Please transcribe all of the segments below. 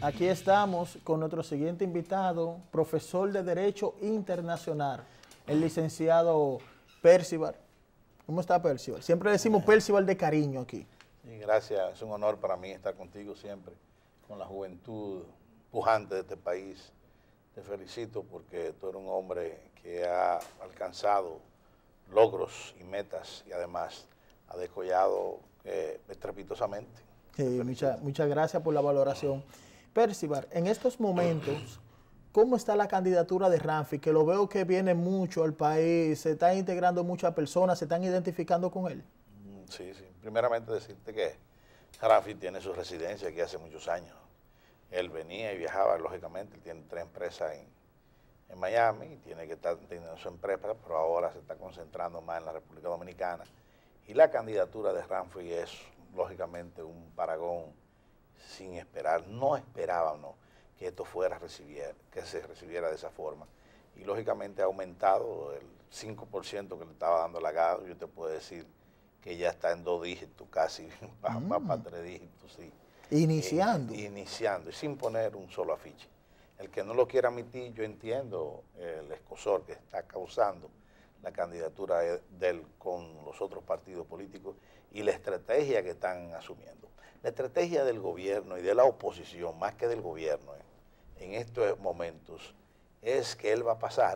Aquí estamos con nuestro siguiente invitado, profesor de Derecho Internacional, el licenciado Percival. ¿Cómo está Percival? Siempre decimos Percival de cariño aquí. Sí, gracias, es un honor para mí estar contigo siempre, con la juventud pujante de este país. Te felicito porque tú eres un hombre que ha alcanzado logros y metas y además ha descollado estrepitosamente. Sí, muchas gracias por la valoración. Percival, en estos momentos, ¿cómo está la candidatura de Ramfi? Que lo veo que viene mucho al país, se están integrando muchas personas, se están identificando con él. Sí. Primeramente decirte que Ramfi tiene su residencia aquí hace muchos años. Él venía y viajaba, lógicamente, él tiene 3 empresas en Miami, y tiene que estar teniendo su empresa, pero ahora se está concentrando más en la República Dominicana. Y la candidatura de Ramfi es, lógicamente, un paragón sin esperar. No esperábamos que esto que se recibiera de esa forma. Y, lógicamente, ha aumentado el 5% que le estaba dando la GAD. Yo te puedo decir que ya está en 2 dígitos, casi, va para 3 dígitos, sí. Iniciando. Iniciando, y sin poner un solo afiche. El que no lo quiera admitir, yo entiendo el escozor que está causando la candidatura de él con los otros partidos políticos y la estrategia que están asumiendo. La estrategia del gobierno y de la oposición, más que del gobierno, en estos momentos, es que él va a pasar,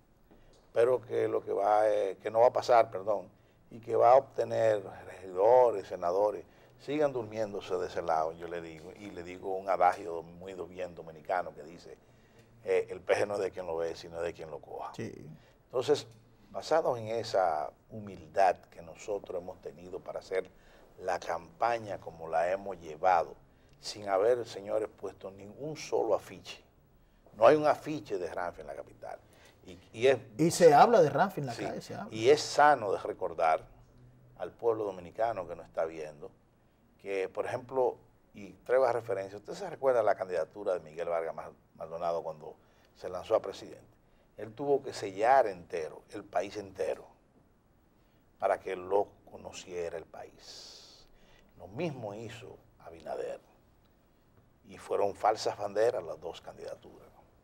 pero que lo que que no va a pasar, perdón, y que va a obtener regidores, senadores, sigan durmiéndose de ese lado, yo le digo, y le digo un adagio muy bien dominicano que dice, el peje no es de quien lo ve, sino de quien lo coja. Sí. Entonces, basados en esa humildad que nosotros hemos tenido para hacer la campaña como la hemos llevado, sin haber, señores, puesto ningún solo afiche. No hay un afiche de Ramfi en la capital. Y se habla de Ramfi en la sí, calle, se habla. Y es sano de recordar al pueblo dominicano que nos está viendo, que, por ejemplo, y traigo a referencia, usted se recuerda la candidatura de Miguel Vargas Maldonado cuando se lanzó a presidente. Él tuvo que sellar entero, el país entero, para que lo conociera el país. Lo mismo hizo Abinader, y fueron falsas banderas las 2 candidaturas.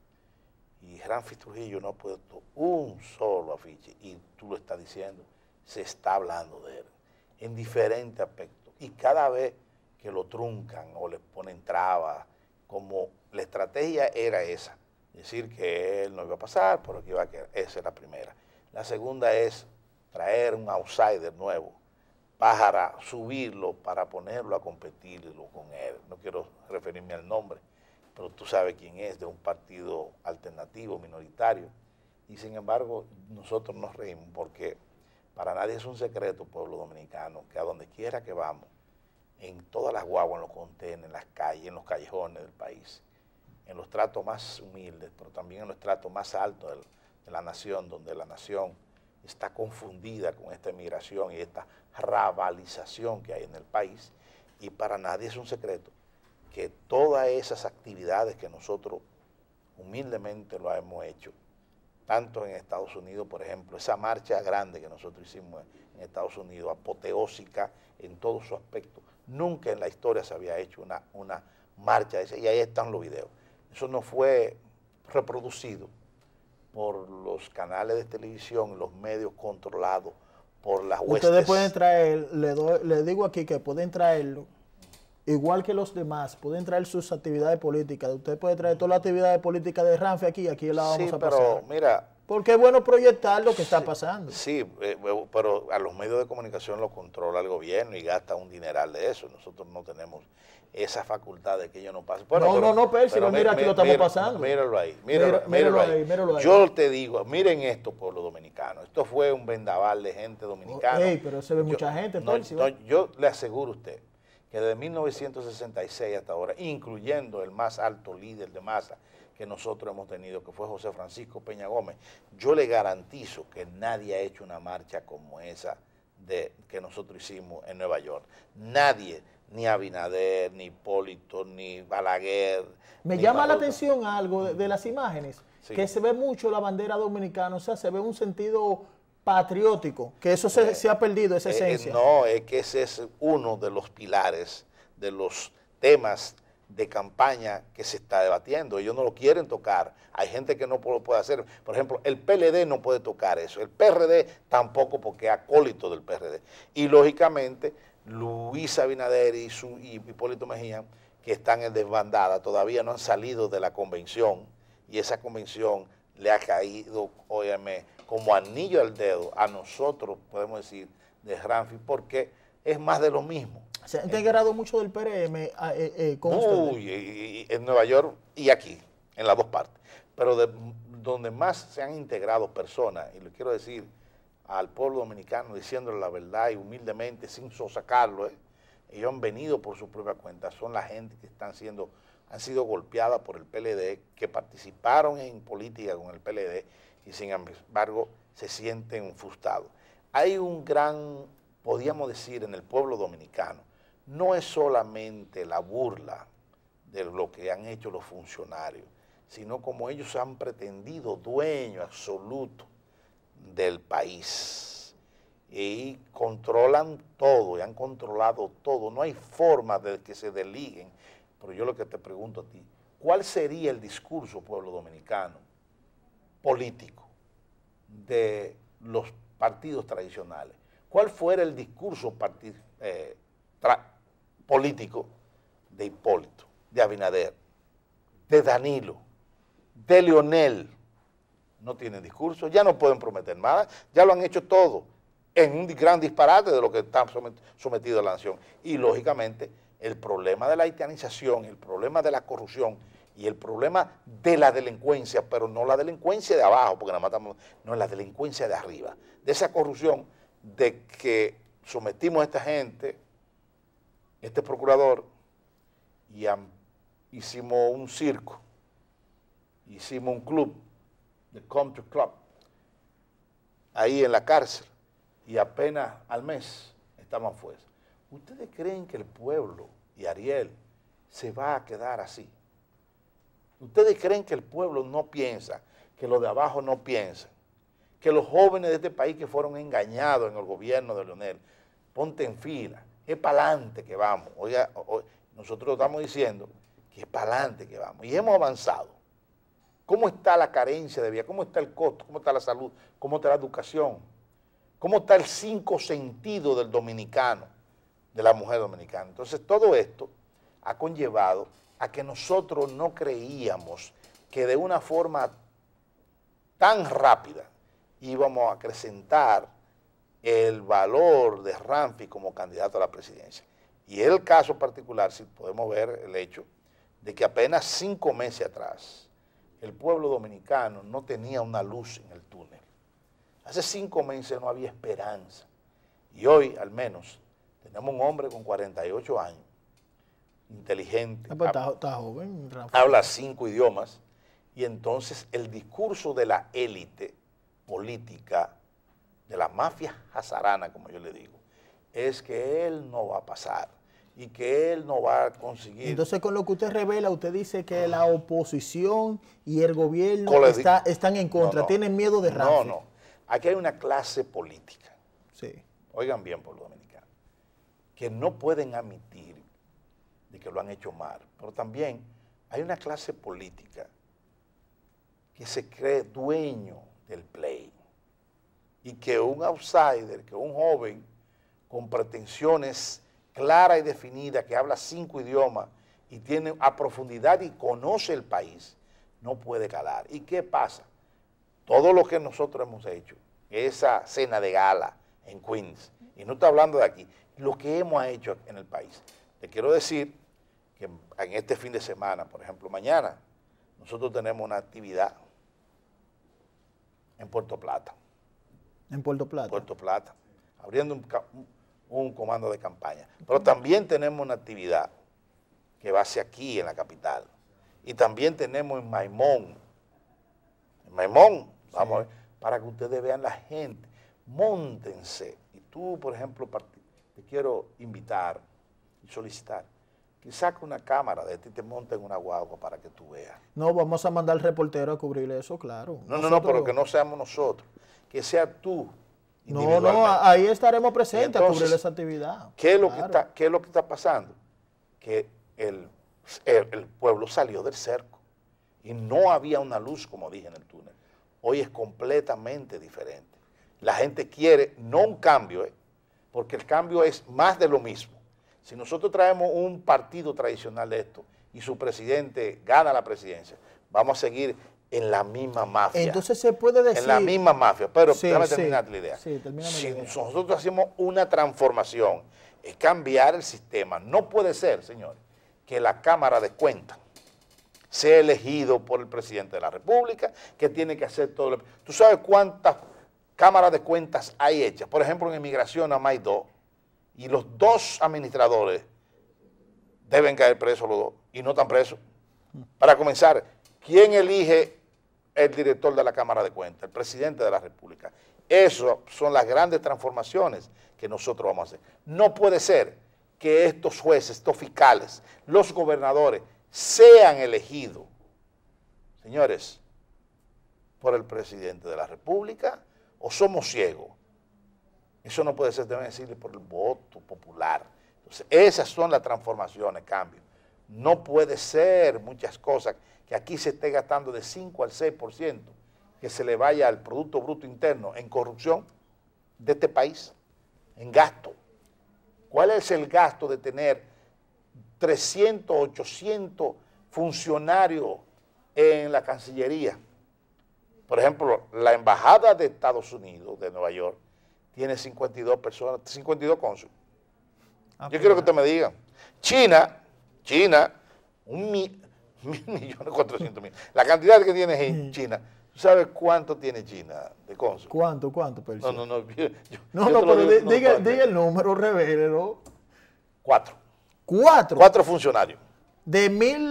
Y Ramfi Trujillo no ha puesto un solo afiche, y tú lo estás diciendo, se está hablando de él, en diferentes aspectos. Y cada vez que lo truncan o le ponen trabas, como la estrategia era esa, decir que él no iba a pasar, pero que iba a quedar, esa es la primera. La segunda es traer un outsider nuevo, para subirlo, para ponerlo a competirlo con él. No quiero referirme al nombre, pero tú sabes quién es, de un partido alternativo, minoritario. Y sin embargo, nosotros nos reímos porque para nadie es un secreto, pueblo dominicano, que a donde quiera que vamos, en todas las guaguas, en los contenedores, en las calles, en los callejones del país, en los tratos más humildes, pero también en los tratos más altos de la nación, donde la nación está confundida con esta emigración y esta rabalización que hay en el país, y para nadie es un secreto que todas esas actividades que nosotros humildemente lo hemos hecho, tanto en Estados Unidos, por ejemplo, esa marcha grande que nosotros hicimos en Estados Unidos, apoteósica en todo su aspecto, nunca en la historia se había hecho una marcha esa, y ahí están los videos. Eso no fue reproducido por los canales de televisión, los medios controlados por las huestes. Ustedes pueden traer, le digo aquí que pueden traerlo, igual que los demás, pueden traer sus actividades políticas. Usted puede traer todas las actividades políticas de Ramfi aquí la vamos a pasar. Pero mira, porque es bueno proyectar lo que está pasando. Sí, pero a los medios de comunicación lo controla el gobierno y gasta un dineral de eso. Nosotros no tenemos esa facultad de que ellos no pasen. Bueno, no, Percival, mira, aquí lo estamos pasando. Míralo ahí, míralo ahí. Yo te digo, miren esto, pueblo dominicano. Esto fue un vendaval de gente dominicana. Pero se ve mucha gente, Percival. Yo le aseguro a usted que desde 1966 hasta ahora, incluyendo el más alto líder de masa que nosotros hemos tenido, que fue José Francisco Peña Gómez, yo le garantizo que nadie ha hecho una marcha como esa que nosotros hicimos en Nueva York. Nadie, ni Abinader, ni Hipólito, ni Balaguer. Me llama la atención algo de las imágenes, sí, que se ve mucho la bandera dominicana, o sea, se ve un sentido patriótico, que eso se ha perdido, esa esencia. No, es que ese es uno de los pilares, de los temas de campaña que se está debatiendo. Ellos no lo quieren tocar. Hay gente que no lo puede hacer. Por ejemplo, el PLD no puede tocar eso. El PRD tampoco, porque es acólito del PRD. Y lógicamente, Luis Abinader y Hipólito Mejía, que están en desbandada, todavía no han salido de la convención, y esa convención le ha caído, óyeme, como anillo al dedo a nosotros, podemos decir, de Ramfi, porque es más de lo mismo. Se ha integrado mucho del PRM con ustedes. En Nueva York y aquí, en las dos partes. Pero donde más se han integrado personas, y le quiero decir al pueblo dominicano, diciéndole la verdad y humildemente, sin sosacarlo, ellos han venido por su propia cuenta, son la gente que han sido golpeadas por el PLD, que participaron en política con el PLD y sin embargo se sienten frustrados. Hay un gran, podríamos decir, en el pueblo dominicano, no es solamente la burla de lo que han hecho los funcionarios, sino como ellos han pretendido dueño absoluto del país y controlan todo y han controlado todo. No hay forma de que se desliguen. Pero yo lo que te pregunto a ti, ¿cuál sería el discurso, pueblo dominicano, político de los partidos tradicionales? ¿Cuál fuera el discurso político de Hipólito, de Abinader, de Danilo, de Leonel? No tienen discurso, ya no pueden prometer nada, ya lo han hecho todo en un gran disparate de lo que está sometido a la nación. Y lógicamente el problema de la haitianización, el problema de la corrupción y el problema de la delincuencia, pero no la delincuencia de abajo, porque nada más estamos, no, la delincuencia de arriba, de esa corrupción de que sometimos a esta gente, este procurador, y hicimos un circo, hicimos un club, the Country Club, ahí en la cárcel, y apenas al mes estaban fuera. ¿Ustedes creen que el pueblo y Ariel se va a quedar así? ¿Ustedes creen que el pueblo no piensa, que los de abajo no piensan, que los jóvenes de este país que fueron engañados en el gobierno de Leonel, ponte en fila, es para adelante que vamos? Oiga, nosotros estamos diciendo que es para adelante que vamos, y hemos avanzado. ¿Cómo está la carencia de vida? ¿Cómo está el costo? ¿Cómo está la salud? ¿Cómo está la educación? ¿Cómo está el 5 sentido del dominicano, de la mujer dominicana? Entonces, todo esto ha conllevado a que nosotros no creíamos que de una forma tan rápida íbamos a acrecentar el valor de Ramfi como candidato a la presidencia. Y es el caso particular, si podemos ver el hecho, de que apenas 5 meses atrás, el pueblo dominicano no tenía una luz en el túnel. Hace 5 meses no había esperanza. Y hoy, al menos, tenemos un hombre con 48 años, inteligente, está joven, habla 5 idiomas, y entonces el discurso de la élite política, de la mafia hazarana, como yo le digo, es que él no va a pasar y que él no va a conseguir. Entonces, con lo que usted revela, usted dice que la oposición y el gobierno están en contra, tienen miedo de Ramfi. No. Aquí hay una clase política, sí. Oigan bien, pueblo dominicano, que no pueden admitir de que lo han hecho mal, pero también hay una clase política que se cree dueño del play y que un outsider, que un joven con pretensiones claras y definidas, que habla 5 idiomas y tiene a profundidad y conoce el país, no puede calar. ¿Y qué pasa? Todo lo que nosotros hemos hecho, esa cena de gala en Queens, y no estoy hablando de aquí, lo que hemos hecho en el país. Te quiero decir que en este fin de semana, por ejemplo, mañana, nosotros tenemos una actividad en Puerto Plata. ¿En Puerto Plata? Puerto Plata, abriendo un comando de campaña. Pero también tenemos una actividad que va hacia aquí, en la capital. Y también tenemos en Maimón. Vamos a ver, para que ustedes vean la gente. Móntense. Y tú, por ejemplo, te quiero invitar y solicitar que saque una cámara de ti y te monten una guagua para que tú veas. No, vamos a mandar al reportero a cubrir eso, claro. No, pero que no seamos nosotros. Que sea tú. No, ahí estaremos presentes entonces, a cubrir esa actividad. ¿Qué es lo que está pasando? Que el pueblo salió del cerco y no había una luz, como dije, en el túnel. Hoy es completamente diferente. La gente quiere, no un cambio, porque el cambio es más de lo mismo. Si nosotros traemos un partido tradicional de esto y su presidente gana la presidencia, vamos a seguir en la misma mafia. Entonces se puede decir... En la misma mafia, pero sí, déjame terminar la idea. Sí, si nosotros hacemos una transformación, es cambiar el sistema. No puede ser, señores, que la Cámara de Cuentas sea elegido por el presidente de la República, que tiene que hacer todo lo... ¿Tú sabes cuántas cámaras de cuentas hay hechas? Por ejemplo, en inmigración nada más hay 2, y los 2 administradores deben caer presos los 2, y no están presos. Para comenzar, ¿quién elige el director de la Cámara de Cuentas? El presidente de la República. Esas son las grandes transformaciones que nosotros vamos a hacer. No puede ser que estos jueces, estos fiscales, los gobernadores, sean elegidos, señores, por el presidente de la República, o somos ciegos. Eso no puede ser, deben decirle, por el voto popular. Entonces, esas son las transformaciones, cambios. No puede ser muchas cosas que aquí se esté gastando de 5 al 6%, que se le vaya al Producto Bruto Interno en corrupción de este país, en gasto. ¿Cuál es el gasto de tener 300, 800 funcionarios en la Cancillería? Por ejemplo, la Embajada de Estados Unidos, de Nueva York, tiene 52 personas, 52 cónsules. Yo quiero que ustedes me digan. China, 1.400.000. La cantidad que tiene en China. ¿Tú sabes cuánto tiene China de cónsul? ¿Cuánto? No. Pero diga el número, revélelo. 4. ¿4? 4 funcionarios. De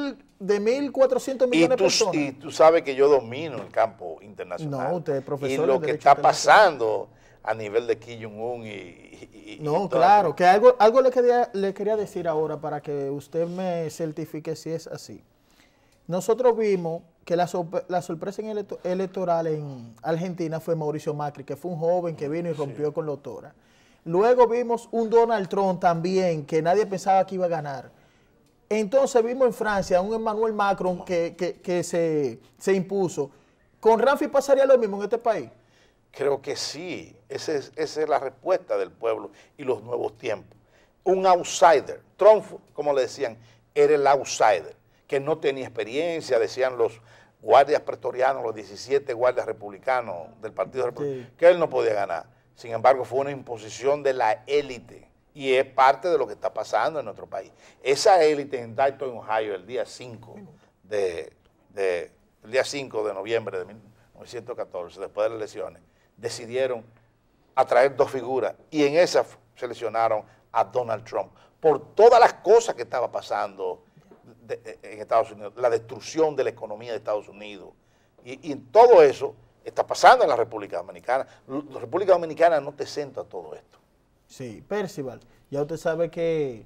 1.400 millones de personas. Y tú sabes que yo domino el campo internacional. No, usted es profesor. Y lo que está pasando a nivel de Kim Jong-un No, claro, que algo le quería decir ahora para que usted me certifique si es así. Nosotros vimos que la sorpresa electoral en Argentina fue Mauricio Macri, que fue un joven que vino y rompió con la autora. Luego vimos un Donald Trump también, que nadie pensaba que iba a ganar. Entonces vimos en Francia un Emmanuel Macron que se impuso. ¿Con Ramfi pasaría lo mismo en este país? Creo que sí. Esa es la respuesta del pueblo y los nuevos tiempos. Un outsider. Trump, como le decían, era el outsider, que no tenía experiencia, decían los guardias pretorianos, los 17 guardias republicanos del Partido Republicano, que él no podía ganar. Sin embargo, fue una imposición de la élite y es parte de lo que está pasando en nuestro país. Esa élite en Dayton, Ohio, el día 5 de noviembre de 1914, después de las elecciones, decidieron atraer 2 figuras y en esas seleccionaron a Donald Trump por todas las cosas que estaba pasando en Estados Unidos, la destrucción de la economía de Estados Unidos y todo eso está pasando en la República Dominicana. La República Dominicana no te centra todo esto. Sí, Percival, ya usted sabe que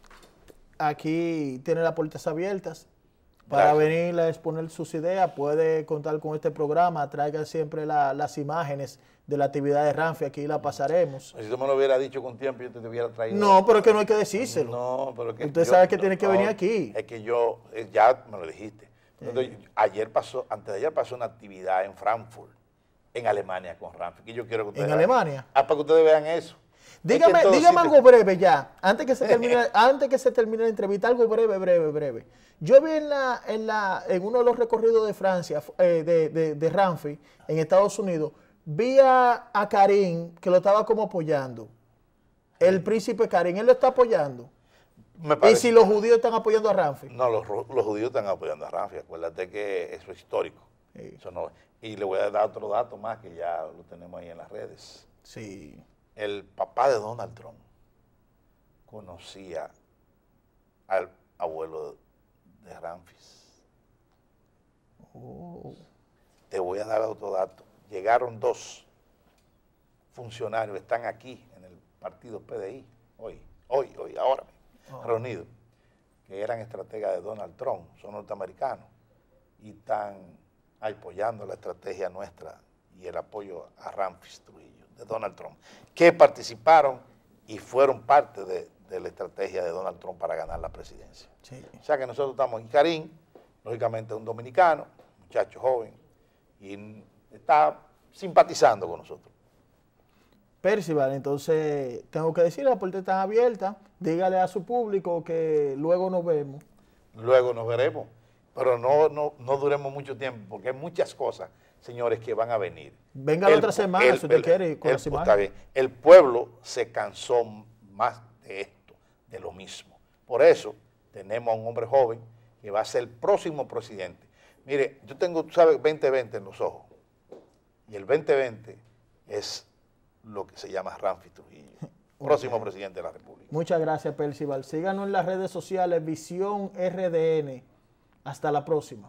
aquí tiene las puertas abiertas para venir a exponer sus ideas. Puede contar con este programa, traiga siempre las imágenes de la actividad de Ramfi, aquí la pasaremos. Si tú me lo hubiera dicho con tiempo, yo te hubiera traído. No, pero es que no hay que decírselo. No, pero que usted sabe que tiene que venir aquí. Es que yo, ya me lo dijiste. Entonces, antes de ayer pasó una actividad en Frankfurt, en Alemania, con Ramfi, que yo quiero que ustedes ¿En Alemania? Para que ustedes vean eso. Dígame algo breve ya, antes que se termine la entrevista, algo breve. Yo vi en uno de los recorridos de Francia, de Ramfi, en Estados Unidos, vi a Karim que lo estaba como apoyando. El príncipe Karim, él lo está apoyando. ¿Y si los judíos están apoyando a Ramfi? No, los judíos están apoyando a Ramfi. Acuérdate que eso es histórico. Sí. Eso no, y le voy a dar otro dato más que ya lo tenemos ahí en las redes. Sí. El papá de Donald Trump conocía al abuelo de Ramfis. Oh. Te voy a dar otro dato. Llegaron 2 funcionarios, están aquí en el partido PDI, ahora, reunidos, que eran estrategas de Donald Trump, son norteamericanos, y están apoyando la estrategia nuestra y el apoyo a Ramfis Trujillo, de Donald Trump, que participaron y fueron parte de la estrategia de Donald Trump para ganar la presidencia. Sí. O sea que nosotros estamos, y Karim, lógicamente un dominicano, muchacho joven, y está simpatizando con nosotros. Percival, entonces tengo que decir, la puerta está abierta, dígale a su público que luego nos vemos. Luego nos veremos, pero no duremos mucho tiempo, porque hay muchas cosas, señores, que van a venir. Venga la otra semana, si usted quiere, con las imágenes. Está bien. El pueblo se cansó más de esto, de lo mismo. Por eso tenemos a un hombre joven que va a ser el próximo presidente. Mire, yo tengo, tú sabes, 2020 en los ojos, y el 2020 es lo que se llama Ramfi Trujillo, próximo presidente de la República. Muchas gracias, Percival. Síganos en las redes sociales, Visión RDN. Hasta la próxima.